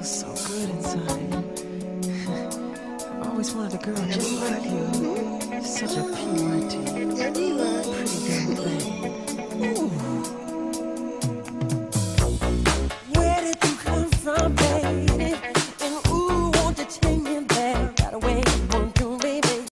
feels so good inside. I've always wanted a girl just like you. Such a purity,